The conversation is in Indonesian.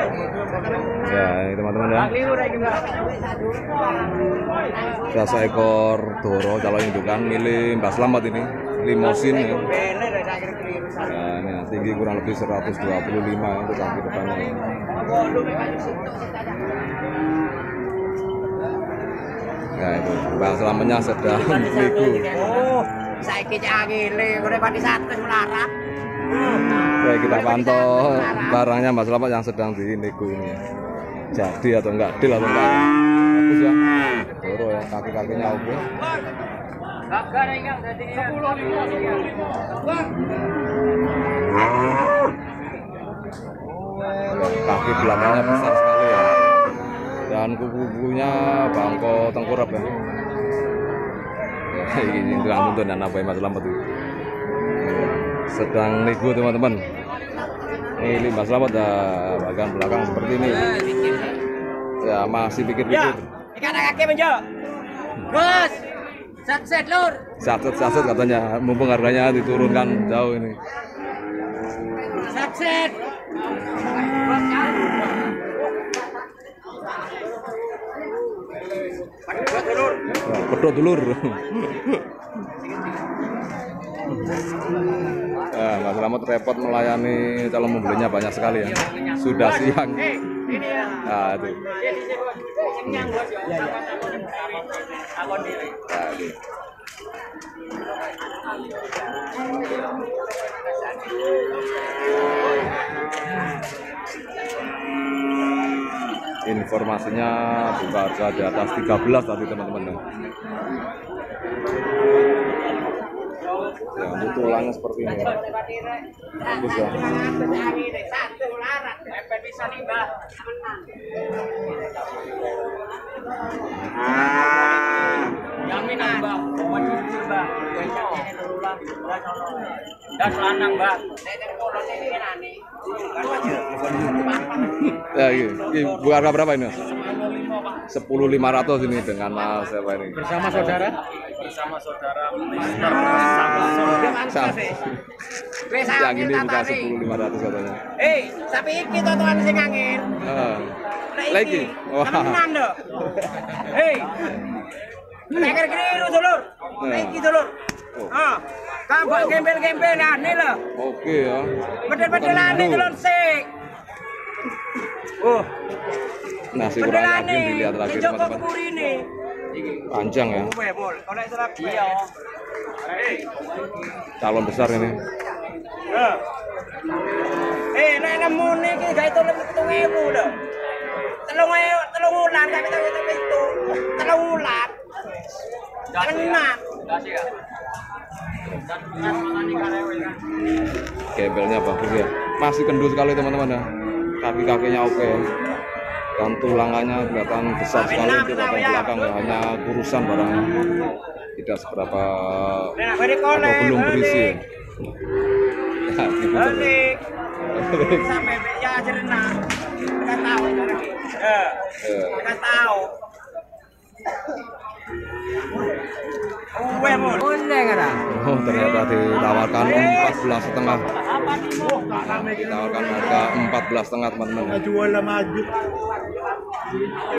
Ya, ini teman-teman ya. Ada seekor doro calon indukan milik Mbak Slamet ini, limosin ya. Nah, ini tinggi kurang lebih 125 untuk kaki depannya. Nah itu Mbak Slametnya sedang nego. Saiki cangile ora pati 100 melarat. Oke, kita pantau barangnya Mbak Slamet yang sedang dinego ini. Jadi atau enggak, deal atau enggak? Bagus ya. Doro ya, kaki-kakinya oke. Kaki belakangnya besar sekali ya. Dan kuku-kukunya bangko tengkurap ya. Ini tukang tuntun dan apa yang Mas Slamet itu. Sedang nego teman-teman. Ini Mas Slamet bagian belakang seperti ini. Ya masih pikir-pikir. Ikan kaki menjo. Bos. Set lur. Saset katanya, mumpung harganya diturunkan jauh ini. Set. Pedot dulur. Nah, Mas Slamet repot melayani calon pembelinya banyak sekali ya. Sudah siang. Nah, itu. Informasinya buka harga di atas 13 tadi teman-teman. Ya, untuk tulangnya seperti ini ya. Bagus ya. Jaminan Mbak, pokoknya jujur Mbak. Das lanang Mbak. Ya, ini buka harga berapa ini? 10.500 ini dengan Mas siapa ini? Bersama saudara? Bersama saudara Yang ini buka 10.500 katanya. Tapi iki totoan sing angin. Lagi. Wah. Temenan lho. Teker keliru dulur. Iki dulur. Kabak gembel-gembelan nih lho. Oke ya. Bedel-bedelan nih dulur sik. Nasi kurang yakin dilihat lagi teman-teman. Panjang ya. Calon besar ini. Nek nemu niki gawe 3.000 lho. 3 wulan gawe itu. 3 wulan. Tenang. Gembelnya bagus ya. Masih kendus sekali teman-teman ya. Kaki-kakinya oke. Dan tulangannya kelihatan besar sekali untuk bagian belakang ya. Hanya kurusan barangnya. Tidak seberapa atau belum berisi. Ya, diputar. Sampai ya cerna. Enggak tahu lagi. Enggak tahu. Oh, ternyata ditawarkan 14,5. Ditawarkan harga 14,5 teman-teman. Jual maju.